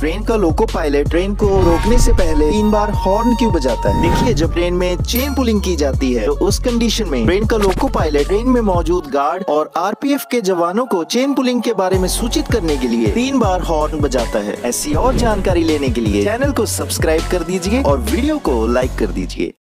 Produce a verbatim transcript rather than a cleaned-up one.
Train का loco pilot train को रोकने से पहले तीन बार हॉर्न क्यों बजाता है? देखिए, जब ट्रेन में चेन पुलिंग की जाती है तो उस कंडीशन में ट्रेन का लोको पायलट ट्रेन में मौजूद गार्ड और आरपीएफ के जवानों को चेन पुलिंग के बारे में सूचित करने के लिए तीन बार हॉर्न बजाता है। ऐसी और जानकारी लेने के लिए चैनल को सब्सक्राइब कर दीजिए और वीडियो को लाइक कर दीजिए।